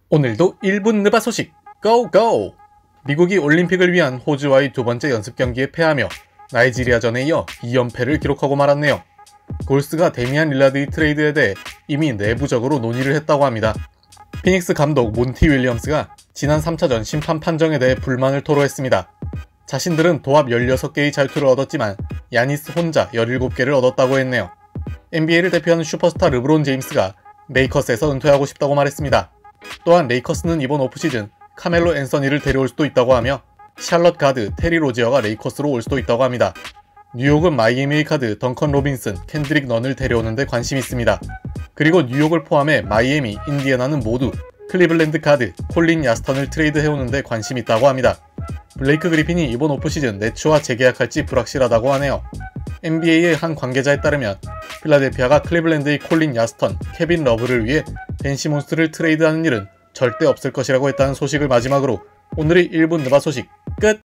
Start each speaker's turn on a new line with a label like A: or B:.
A: 오늘도 1분 느바 소식 고고! 미국이 올림픽을 위한 호주와의 두 번째 연습 경기에 패하며 나이지리아전에 이어 2연패를 기록하고 말았네요. 골스가 데미안 릴라드의 트레이드에 대해 이미 내부적으로 논의를 했다고 합니다. 피닉스 감독 몬티 윌리엄스가 지난 3차전 심판 판정에 대해 불만을 토로했습니다. 자신들은 도합 16개의 잘투를 얻었지만 야니스 혼자 17개를 얻었다고 했네요. NBA를 대표하는 슈퍼스타 르브론 제임스가 레이커스에서 은퇴하고 싶다고 말했습니다. 또한 레이커스는 이번 오프시즌 카멜로 앤서니를 데려올 수도 있다고 하며 샬럿 가드 테리 로지어가 레이커스로 올 수도 있다고 합니다. 뉴욕은 마이애미의 가드 덩컨 로빈슨, 켄드릭 넌을 데려오는데 관심이 있습니다. 그리고 뉴욕을 포함해 마이애미, 인디애나는 모두 클리블랜드 가드 콜린 야스턴을 트레이드해오는데 관심이 있다고 합니다. 블레이크 그리핀이 이번 오프시즌 네츠와 재계약할지 불확실하다고 하네요. NBA의 한 관계자에 따르면 필라델피아가 클리블랜드의 콜린 야스턴, 케빈 러브를 위해 벤 시몬스를 트레이드하는 일은 절대 없을 것이라고 했다는 소식을 마지막으로 오늘의 1분 느바 소식 끝!